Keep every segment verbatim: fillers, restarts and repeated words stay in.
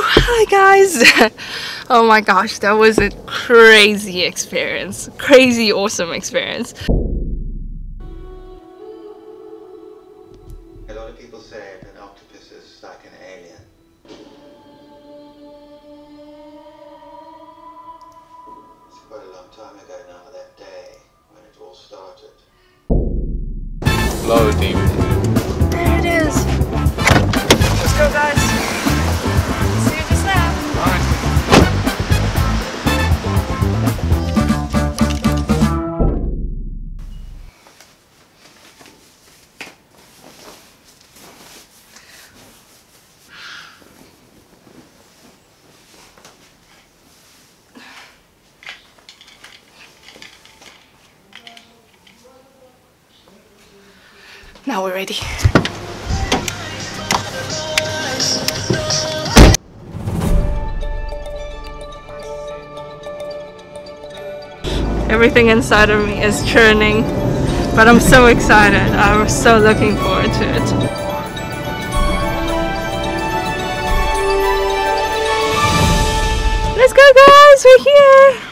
Hi guys! Oh my gosh, that was a crazy experience. Crazy awesome experience. A lot of people say an octopus is like an alien. It's quite a long time ago now, that day when it all started. Loading. There it is. Let's go guys. See you just now. Now we're ready. Everything inside of me is churning, but I'm so excited. I'm so looking forward to it. Let's go guys, we're here!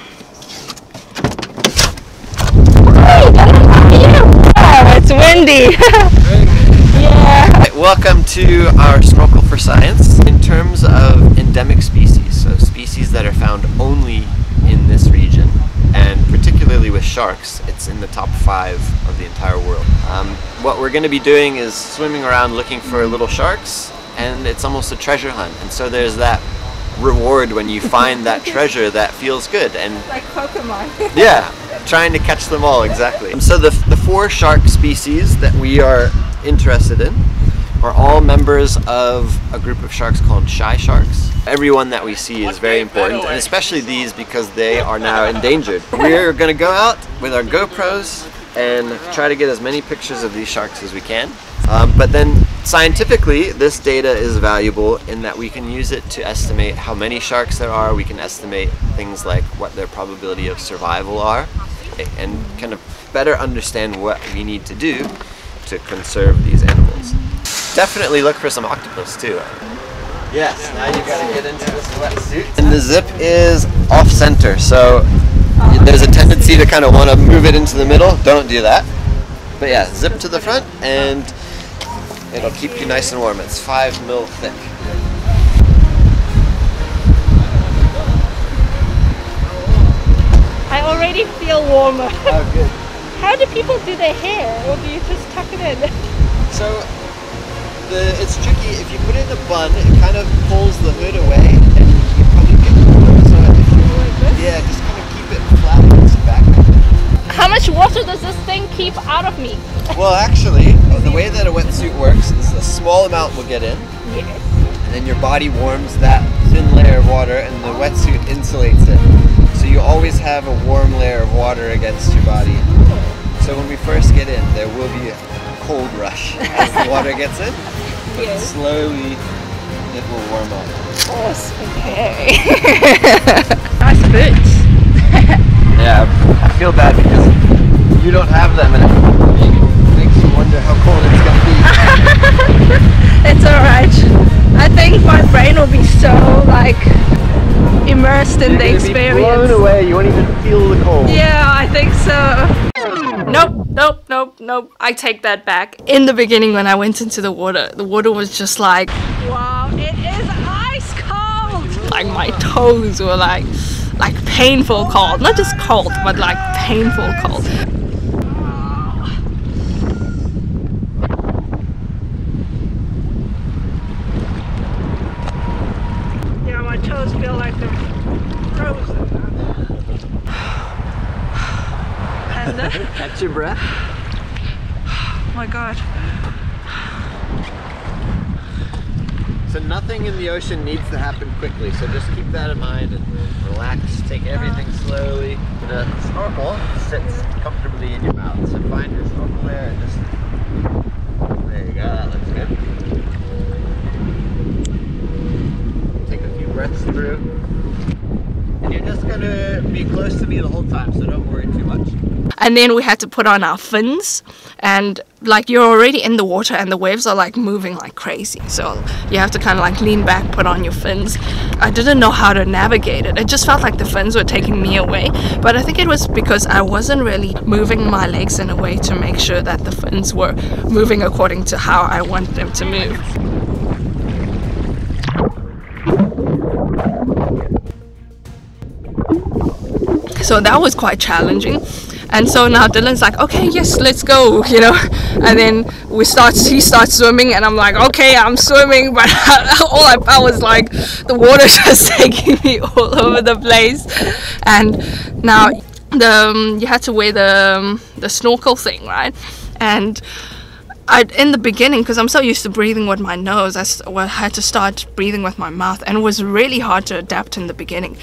Oh, it's windy! Yeah! Welcome to our Snorkel for Science. In terms of endemic species, so species that are found only in this region, and particularly with sharks, it's in the top five of the entire world. Um, what we're going to be doing is swimming around looking for little sharks, and it's almost a treasure hunt. And so there's that reward when you find that treasure that feels good. And like Pokemon. yeah, trying to catch them all, exactly. So the, the four shark species that we are interested in are all members of a group of sharks called shy sharks. Everyone that we see is very important, and especially these because they are now endangered. We're going to go out with our GoPros and try to get as many pictures of these sharks as we can. Um, but then scientifically, this data is valuable in that we can use it to estimate how many sharks there are. We can estimate things like what their probability of survival are, and kind of better understand what we need to do to conserve these animals. Definitely look for some octopus too. Yes, now you gotta get into this wetsuit. And the zip is off center, so there's a tendency to kind of want to move it into the middle. Don't do that. But yeah, zip to the front and it'll keep you nice and warm. It's five mil thick. I already feel warmer. Oh, good. How do people do their hair, or do you just tuck it in? So the, it's tricky. If you put it in a bun, it kind of pulls the hood away, and you probably get more. So if you like this? Yeah, just kind of keep it flat against the back. How much water does this thing keep out of me? Well, actually, the way that a wetsuit works is a small amount will get in, Yes. and then your body warms that thin layer of water, and the wetsuit insulates it. So you always have a warm layer of water against your body. So when we first get in, there will be a cold rush as the water gets in, but Yes. slowly it will warm up. Awesome. Okay. Nice boots. Yeah, I feel bad because you don't have them, and it makes you wonder how cold it's going to be. It's alright. I think my brain will be so like immersed in You're the gonna experience. be blown away. You won't even feel the cold. Yeah, I think so. Nope, nope, nope, nope. I take that back. In the beginning when I went into the water, the water was just like, wow, it is ice cold! Like my toes were like, like painful cold. Not just cold, but like painful cold. Yeah, my toes feel like they're frozen. Catch your breath. Oh my god. So nothing in the ocean needs to happen quickly, so just keep that in mind and relax, take everything slowly. The snorkel sits comfortably in your mouth, so find your snorkel there and just, there you go, that looks good. Take a few breaths through. And you're just gonna be close to me the whole time, so don't worry too much. And then we had to put on our fins, and like you're already in the water and the waves are like moving like crazy, so you have to kind of like lean back, put on your fins. I didn't know how to navigate it. It just felt like the fins were taking me away, but I think it was because I wasn't really moving my legs in a way to make sure that the fins were moving according to how I want them to move. So that was quite challenging. And so now Dylan's like, okay, yes, let's go, you know. And then we start, he starts swimming, and I'm like, okay, I'm swimming, but all I felt was like the water just taking me all over the place. And now the um, you had to wear the um, the snorkel thing, right? And I, in the beginning, because I'm so used to breathing with my nose, I well, had to start breathing with my mouth, and it was really hard to adapt in the beginning.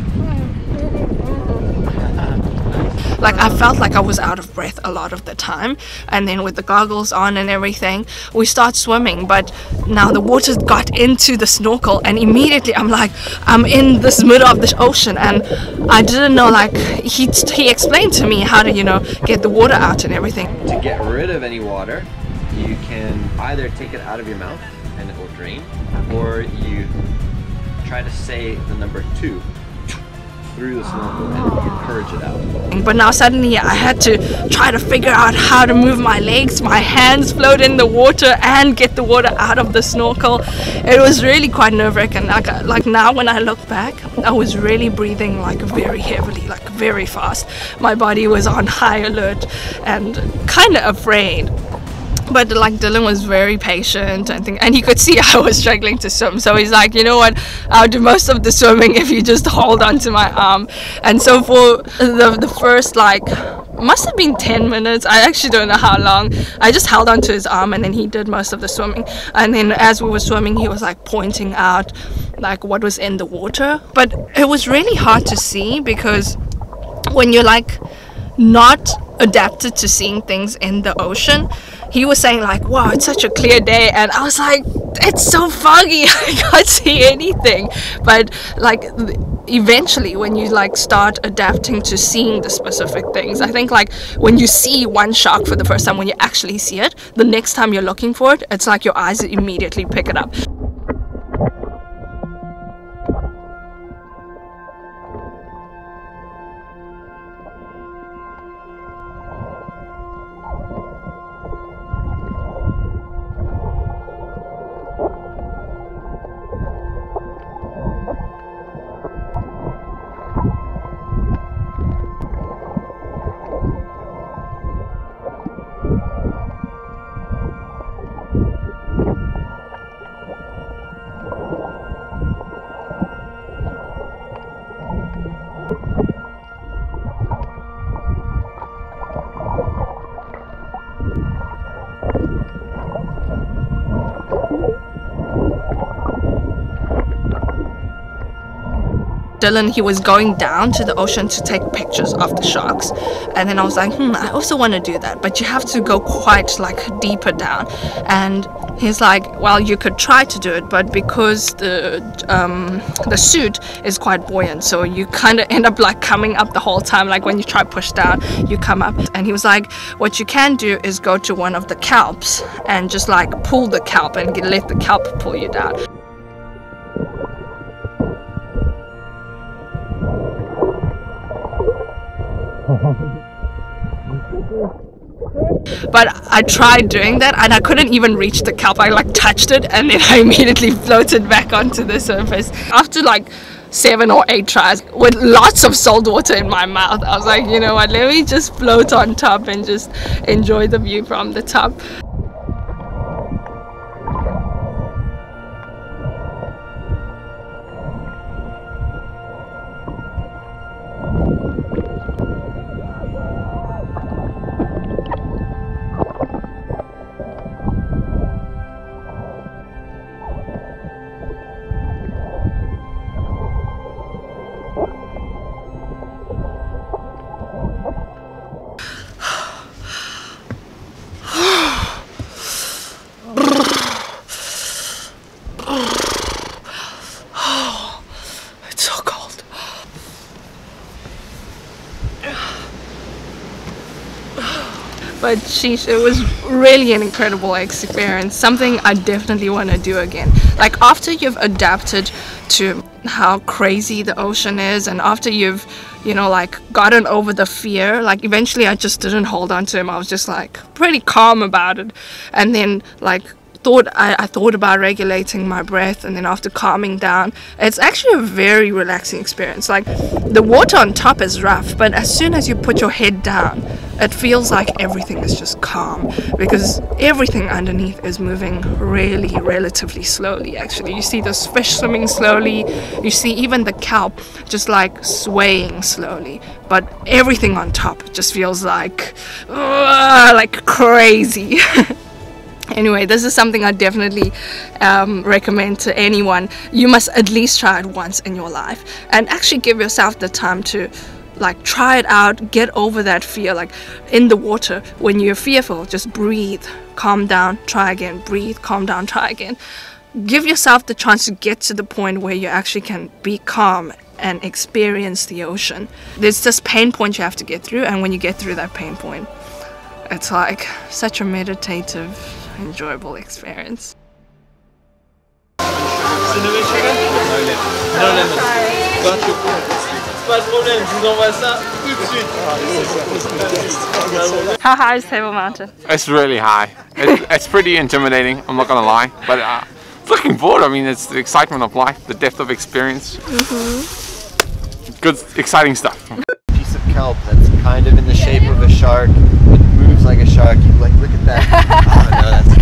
Like I felt like I was out of breath a lot of the time, and then with the goggles on and everything, we start swimming, but now the water got into the snorkel, and immediately I'm like, I'm in this middle of the ocean, and I didn't know, like he, he explained to me how to, you know, get the water out and everything. To get rid of any water, you can either take it out of your mouth and it will drain, or you try to say the number two through the snorkel and purge it out. But now suddenly I had to try to figure out how to move my legs, my hands float in the water, and get the water out of the snorkel. It was really quite nerve-wracking. Like, like now when I look back, I was really breathing like very heavily, like very fast. My body was on high alert and kind of afraid. But like Dylan was very patient, and think, and he could see I was struggling to swim, so he's like, you know what, I'll do most of the swimming if you just hold on to my arm. And so for the, the first like must have been ten minutes, I actually don't know how long, I just held onto his arm, and then he did most of the swimming. And then as we were swimming, he was like pointing out like what was in the water, but it was really hard to see because when you're like not adapted to seeing things in the ocean, he was saying like, wow, it's such a clear day, and I was like, it's so foggy, I can't see anything. But like eventually when you like start adapting to seeing the specific things, I think like when you see one shark for the first time, when you actually see it, the next time you're looking for it, it's like your eyes immediately pick it up. Dylan, he was going down to the ocean to take pictures of the sharks, and then I was like, hmm, I also want to do that, but you have to go quite like deeper down. And he's like, well, you could try to do it, but because the um, the suit is quite buoyant, so you kind of end up like coming up the whole time. Like when you try push down, you come up. And he was like, what you can do is go to one of the kelps and just like pull the kelp and let the kelp pull you down. But I tried doing that and I couldn't even reach the kelp. I like touched it and then I immediately floated back onto the surface. After like seven or eight tries with lots of salt water in my mouth, I was like, you know what, let me just float on top and just enjoy the view from the top. but sheesh, it was really an incredible experience. Something I definitely want to do again. Like after you've adapted to how crazy the ocean is, and after you've, you know, like gotten over the fear, like eventually I just didn't hold on to him. I was just like pretty calm about it, and then like thought I, I thought about regulating my breath, and then after calming down, it's actually a very relaxing experience. Like the water on top is rough, but as soon as you put your head down, it feels like everything is just calm, because everything underneath is moving really relatively slowly. Actually, you see those fish swimming slowly, you see even the kelp just like swaying slowly, but everything on top just feels like uh, like crazy. Anyway, this is something I definitely um, recommend to anyone. You must at least try it once in your life, and actually give yourself the time to like try it out, get over that fear. Like in the water, when you're fearful, just breathe, calm down, try again, breathe, calm down, try again. Give yourself the chance to get to the point where you actually can be calm and experience the ocean. There's this pain point you have to get through, and when you get through that pain point, it's like such a meditative, enjoyable experience. Cinnamon sugar? No lemon. No lemon. Pas de problème, je vous envoie ça tout de suite. How high is Table Mountain? It's really high. It's, it's pretty intimidating, I'm not gonna lie, but uh, looking forward, I mean, it's the excitement of life, the depth of experience. Mm-hmm. Good, exciting stuff. Piece of kelp that's kind of in the shape of a shark. It moves like a shark. You like look at that. Oh no, that's